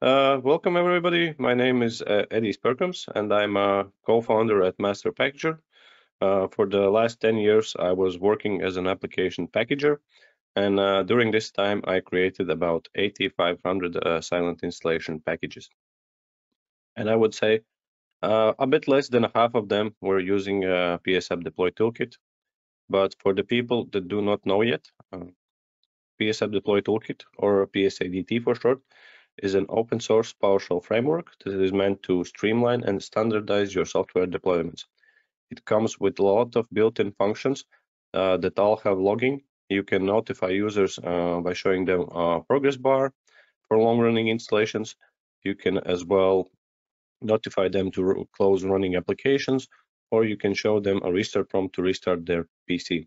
Welcome everybody. My name is Eddie Sperkums and I'm a co-founder at Master Packager. For the last 10 years, I was working as an application packager, and during this time, I created about 8,500 silent installation packages. And I would say a bit less than half of them were using PSAppDeployToolkit. But for the people that do not know yet, PSAppDeployToolkit, or PSADT for short, is an open source PowerShell framework that is meant to streamline and standardize your software deployments. It comes with a lot of built-in functions that all have logging. You can notify users by showing them a progress bar for long-running installations. You can as well notify them to close running applications, or you can show them a restart prompt to restart their PC.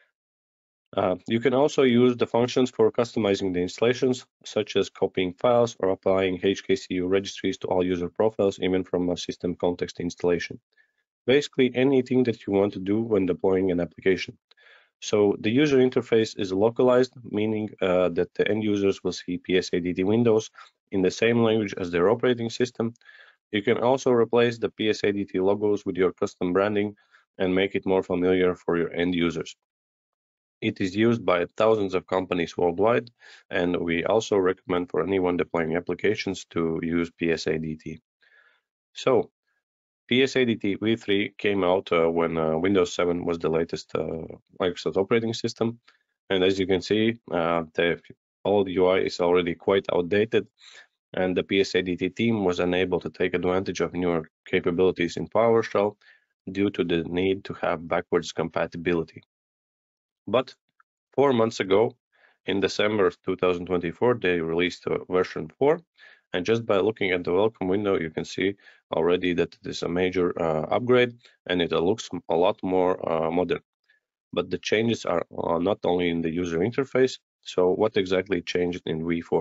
You can also use the functions for customizing the installations, such as copying files or applying HKCU registries to all user profiles, even from a system context installation. Basically, anything that you want to do when deploying an application. So the user interface is localized, meaning that the end users will see PSADT windows in the same language as their operating system. You can also replace the PSADT logos with your custom branding and make it more familiar for your end users. It is used by thousands of companies worldwide, and we also recommend for anyone deploying applications to use PSADT. So, PSADT V3 came out when Windows 7 was the latest Microsoft operating system, and as you can see, the old UI is already quite outdated, and the PSADT team was unable to take advantage of newer capabilities in PowerShell due to the need to have backwards compatibility. But 4 months ago, in December 2024, they released version 4, and just by looking at the welcome window, you can see already that it is a major upgrade, and it looks a lot more modern. But the changes are not only in the user interface. So what exactly changed in V4?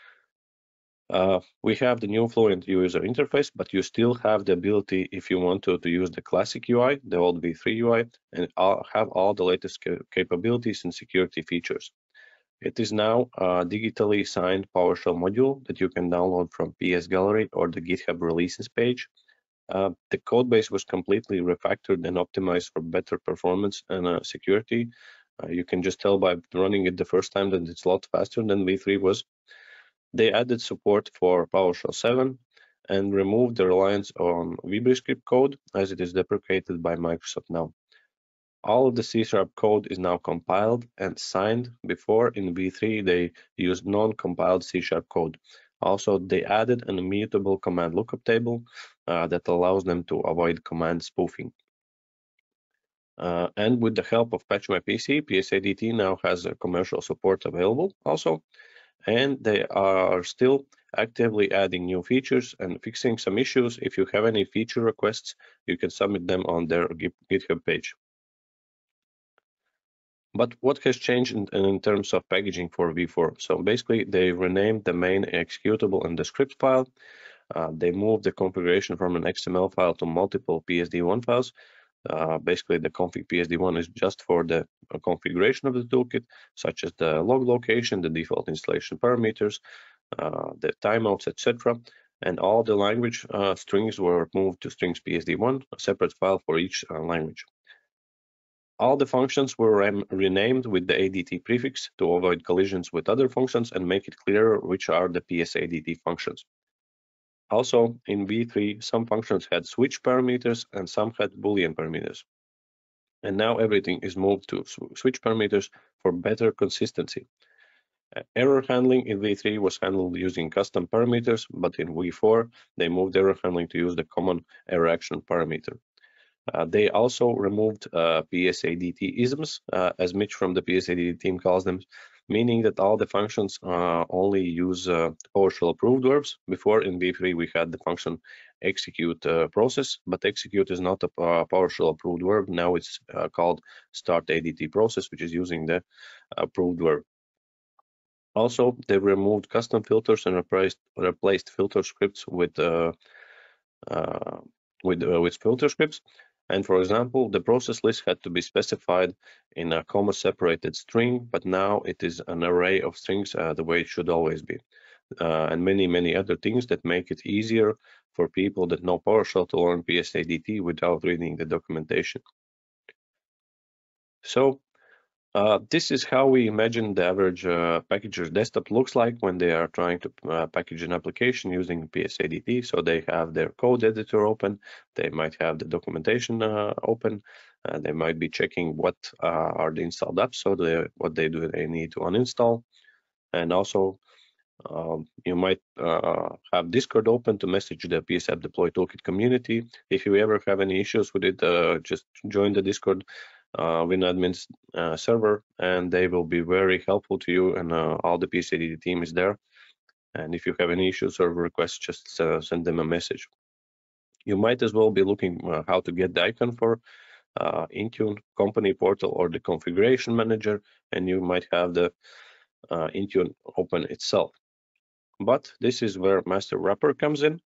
We have the new Fluent user interface, but you still have the ability, if you want to use the classic UI, the old V3 UI, and have all the latest capabilities and security features. It is now a digitally signed PowerShell module that you can download from PS Gallery or the GitHub releases page. The codebase was completely refactored and optimized for better performance and security. You can just tell by running it the first time that it's a lot faster than V3 was. They added support for PowerShell 7 and removed the reliance on VBScript code as it is deprecated by Microsoft now. All of the C# code is now compiled and signed. Before in V3 they used non-compiled C# code. Also, they added an immutable command lookup table that allows them to avoid command spoofing. And with the help of Patch My PC, PSADT now has a commercial support available also, and they are still actively adding new features and fixing some issues. If you have any feature requests, you can submit them on their GitHub page. But what has changed in terms of packaging for V4? So basically, they renamed the main executable and the script file. They moved the configuration from an XML file to multiple PSD1 files. Basically, the config PSD1 is just for the configuration of the toolkit, such as the log location, the default installation parameters, the timeouts, etc. And all the language strings were moved to strings PSD1, a separate file for each language. All the functions were renamed with the ADT prefix to avoid collisions with other functions and make it clearer which are the PSADT functions. Also, in V3, some functions had switch parameters and some had Boolean parameters. And now everything is moved to switch parameters for better consistency. Error handling in V3 was handled using custom parameters, but in V4, they moved error handling to use the common error action parameter. They also removed PSADT isms, as Mitch from the PSADT team calls them, meaning that all the functions only use PowerShell approved verbs. Before in V3 we had the function execute process, but execute is not a PowerShell approved verb. Now it's called start ADT process, which is using the approved verb. Also, they removed custom filters and replaced filter scripts with filter scripts. And for example, the process list had to be specified in a comma-separated string, but now it is an array of strings the way it should always be. and many other things that make it easier for people that know PowerShell to learn PSADT without reading the documentation. So this is how we imagine the average packager's desktop looks like when they are trying to package an application using PSADT. So they have their code editor open, they might have the documentation open, they might be checking what are the installed apps, so what they need to uninstall, and also you might have Discord open to message the PSAppDeployToolkit community. If you ever have any issues with it, just join the Discord WinAdmin's server, and they will be very helpful to you, and all the PSADT team is there. And if you have any issues or requests, just send them a message. You might as well be looking how to get the icon for Intune company portal or the configuration manager, and you might have the Intune open itself. But this is where Master Wrapper comes in.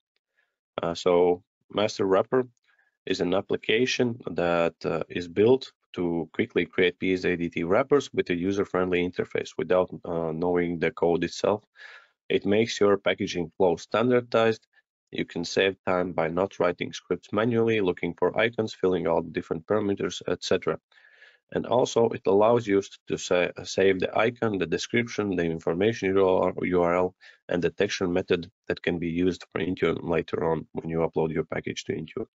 So Master Wrapper is an application that is built to quickly create PSADT wrappers with a user-friendly interface without knowing the code itself. It makes your packaging flow standardized. You can save time by not writing scripts manually, looking for icons, filling out different parameters, etc. And also it allows you to save the icon, the description, the information URL, and the detection method that can be used for Intune later on when you upload your package to Intune.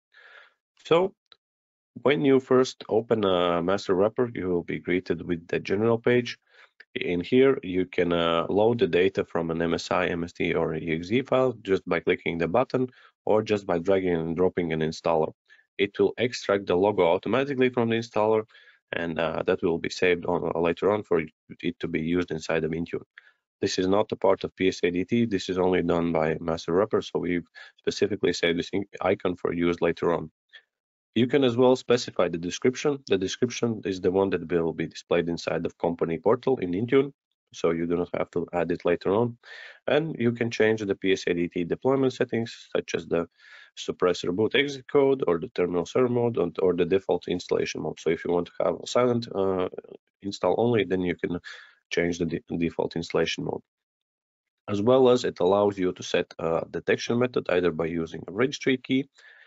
So when you first open a master wrapper, you will be greeted with the general page. In here, you can load the data from an MSI, MST, or exe file just by clicking the button or just by dragging and dropping an installer. It will extract the logo automatically from the installer, and that will be saved later on for it to be used inside of Intune. This is not a part of PSADT. This is only done by master wrapper, so we've specifically saved this icon for use later on. You can as well specify the description. The description is the one that will be displayed inside of company portal in Intune, so you do not have to add it later on. And you can change the PSADT deployment settings, such as the suppressor boot exit code or the terminal server mode or the default installation mode. So if you want to have a silent install only, then you can change the default installation mode. As well as it allows you to set a detection method either by using a registry key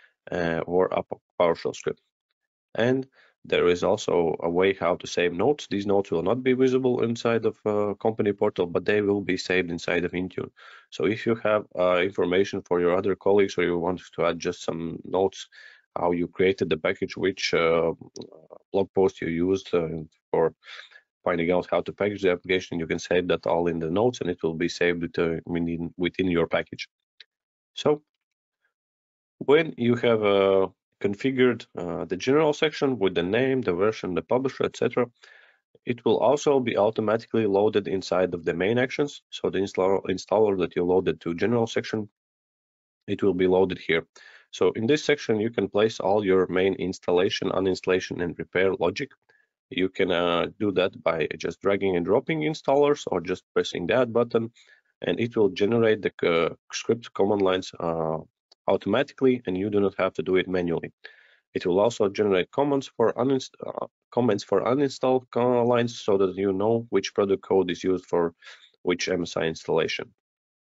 or a PowerShell script. And there is also a way how to save notes. These notes will not be visible inside of company portal, but they will be saved inside of Intune. So if you have information for your other colleagues, or you want to add just some notes, how you created the package, which blog post you used for finding out how to package the application, you can save that all in the notes, and it will be saved within your package. So when you have configured the general section with the name, the version, the publisher, etc., it will also be automatically loaded inside of the main actions. So the installer that you loaded to general section, it will be loaded here. So in this section, you can place all your main installation, uninstallation, and repair logic. You can do that by just dragging and dropping installers or just pressing the add button, and it will generate the script command lines automatically, and you do not have to do it manually. It will also generate comments for uninstalled lines so that you know which product code is used for which MSI installation.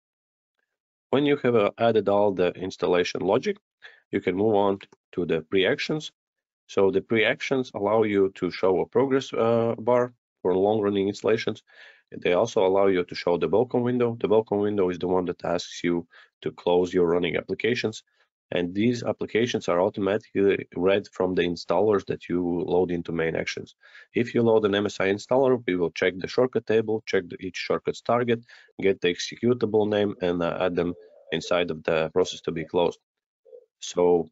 When you have added all the installation logic, you can move on to the pre-actions. So the pre-actions allow you to show a progress bar for long-running installations. They also allow you to show the welcome window. The welcome window is the one that asks you to close your running applications. And these applications are automatically read from the installers that you load into main actions. If you load an MSI installer, we will check the shortcut table, check each shortcut's target, get the executable name, and add them inside of the process to be closed. So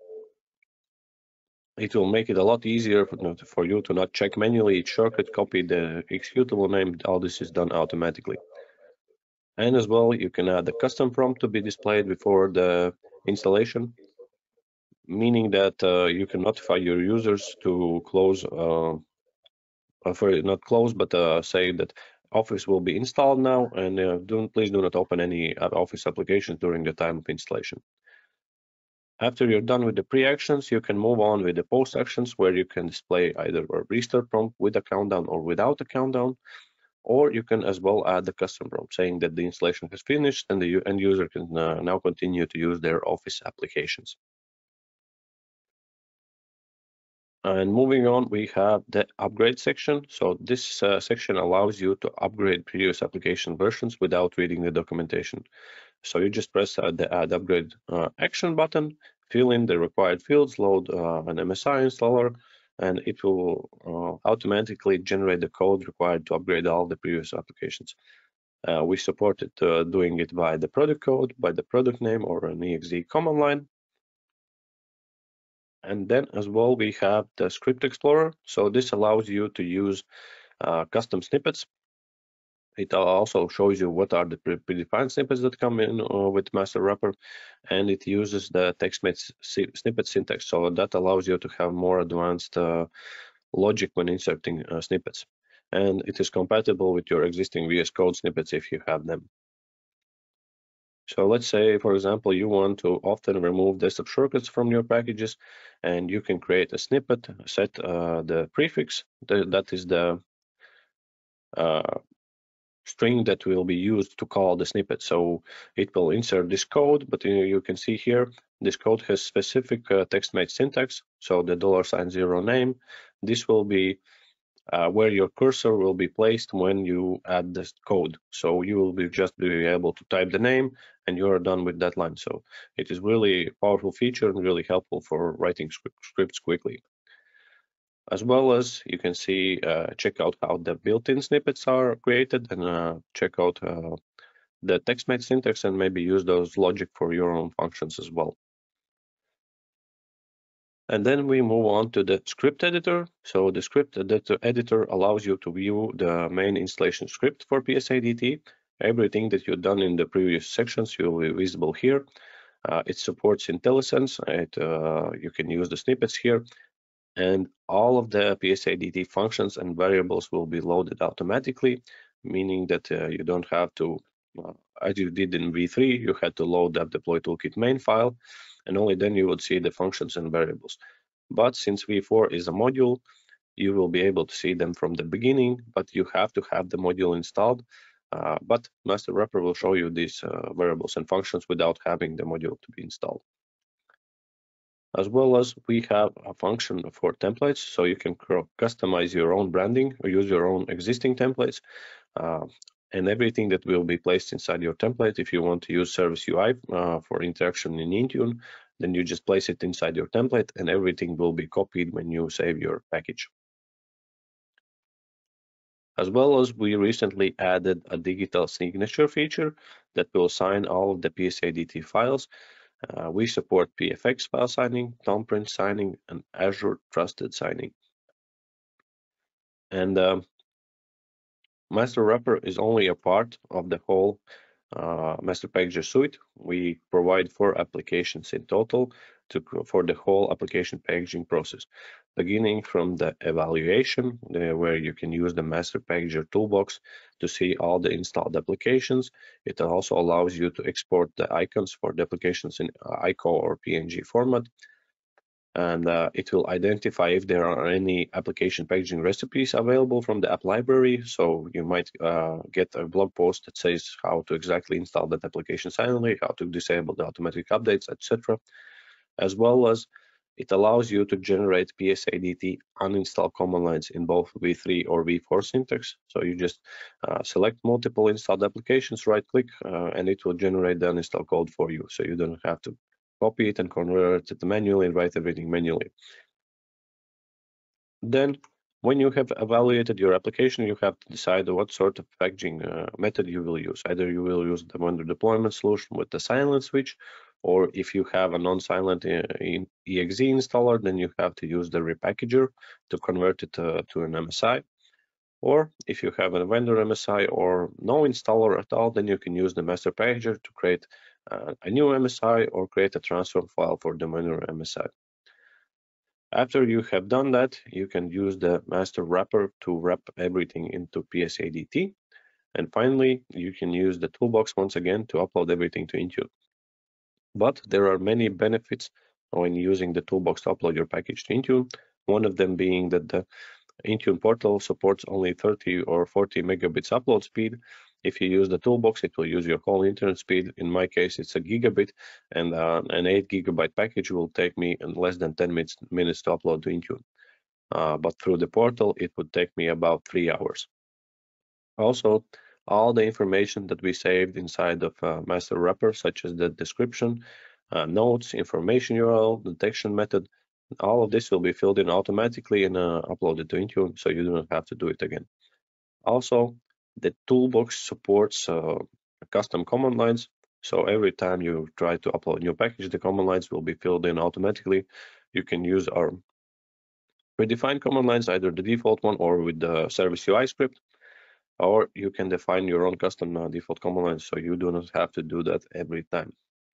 it will make it a lot easier for you to not check manually each shortcut, copy the executable name. All this is done automatically. And as well, you can add a custom prompt to be displayed before the installation, meaning that you can notify your users to close, not close, but say that Office will be installed now, and please do not open any Office applications during the time of installation. After you're done with the pre-actions, you can move on with the post-actions, where you can display either a restart prompt with a countdown or without a countdown, Or you can as well add the custom prompt saying that the installation has finished and the end user can now continue to use their Office applications. And moving on, we have the upgrade section. So this section allows you to upgrade previous application versions without reading the documentation. So you just press the add upgrade action button, fill in the required fields, load an MSI installer, and it will automatically generate the code required to upgrade all the previous applications. We supported doing it by the product code, by the product name, or an exe command line. And then as well, we have the script explorer. So this allows you to use custom snippets. It also shows you what are the predefined snippets that come in with master wrapper, and it uses the text-made snippet syntax. So that allows you to have more advanced logic when inserting snippets. And it is compatible with your existing VS Code snippets if you have them. So let's say, for example, you want to often remove desktop shortcuts from your packages, and you can create a snippet, set the prefix, that is the string that will be used to call the snippet. So it will insert this code, but you can see here, this code has specific text-made syntax. So the $0 name, this will be where your cursor will be placed when you add this code. So you will just be able to type the name and you are done with that line. So it is really a powerful feature and really helpful for writing scripts quickly. As well as you can see, check out how the built-in snippets are created and check out the text-made syntax and maybe use those logic for your own functions as well. And then we move on to the script editor. So the script editor allows you to view the main installation script for PSADT. Everything that you've done in the previous sections will be visible here. It supports IntelliSense. You can use the snippets here. And all of the PSADT functions and variables will be loaded automatically, meaning that you don't have to, as you did in V3, you had to load the PSAppDeployToolkit main file, and only then you would see the functions and variables. But since V4 is a module, you will be able to see them from the beginning, but you have to have the module installed. But Master Wrapper will show you these variables and functions without having the module to be installed. As well as we have a function for templates, so you can customize your own branding or use your own existing templates. And everything that will be placed inside your template. If you want to use Service UI for interaction in Intune, then you just place it inside your template and everything will be copied when you save your package. As well as we recently added a digital signature feature that will sign all of the PSADT files. We support PFX file signing, thumbprint signing, and Azure Trusted Signing. And Master Wrapper is only a part of the whole Master Packager suite. We provide 4 applications in total for the whole application packaging process, beginning from the evaluation, where you can use the Master Packager toolbox to see all the installed applications. It also allows you to export the icons for the applications in ICO or PNG format. And it will identify if there are any application packaging recipes available from the app library. So you might get a blog post that says how to exactly install that application silently, how to disable the automatic updates, etc. As well as it allows you to generate PSADT uninstall command lines in both V3 or V4 syntax. So you just select multiple installed applications, right click, and it will generate the uninstall code for you. So you don't have to copy it and convert it manually and write everything manually. Then when you have evaluated your application, you have to decide what sort of packaging method you will use. Either you will use the vendor deployment solution with the silent switch, or if you have a non-silent exe installer, then you have to use the repackager to convert it to an MSI. Or if you have a vendor MSI or no installer at all, then you can use the master packager to create a new MSI or create a transform file for the vendor MSI. After you have done that, you can use the master wrapper to wrap everything into PSADT. And finally, you can use the toolbox once again to upload everything to Intune. But there are many benefits when using the toolbox to upload your package to Intune. One of them being that Intune portal supports only 30 or 40 megabits upload speed. If you use the toolbox, it will use your whole internet speed. In my case, it's a gigabit, and an 8 gigabyte package will take me in less than 10 minutes to upload to Intune. But through the portal, it would take me about 3 hours. Also, all the information that we saved inside of master wrapper, such as the description, notes, information URL, detection method, all of this will be filled in automatically and uploaded to Intune, so you do not have to do it again. Also, the toolbox supports custom command lines, so every time you try to upload a new package, the command lines will be filled in automatically. You can use our predefined command lines, either the default one or with the service UI script, or you can define your own custom default command lines, so you do not have to do that every time.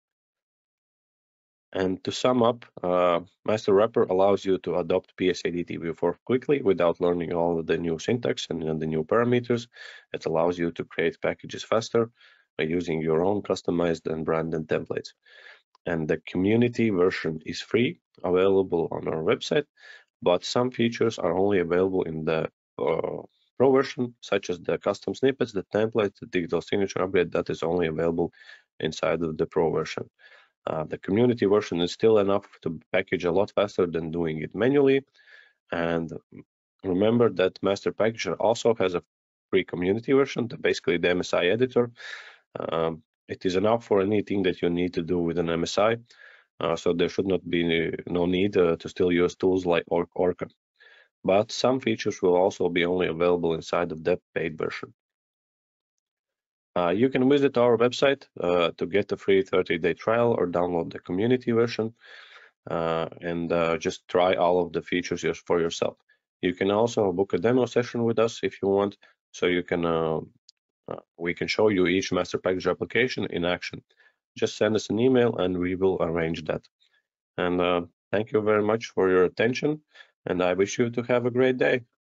And to sum up, Master Wrapper allows you to adopt PSADT V4 quickly without learning all of the new syntax and the new parameters. It allows you to create packages faster by using your own customized and branded templates. And the community version is free, available on our website, but some features are only available in the Pro version, such as the custom snippets, the templates, the digital signature upgrade. That is only available inside of the Pro version. The community version is still enough to package a lot faster than doing it manually. And remember that Master Packager also has a free community version, basically the MSI editor. It is enough for anything that you need to do with an MSI, so there should not be no need to still use tools like Orca. But some features will also be only available inside of the paid version. You can visit our website to get a free 30-day trial or download the community version and just try all of the features for yourself. You can also book a demo session with us if you want, so you can we can show you each Master Package application in action. Just send us an email and we will arrange that. And thank you very much for your attention, and I wish you to have a great day.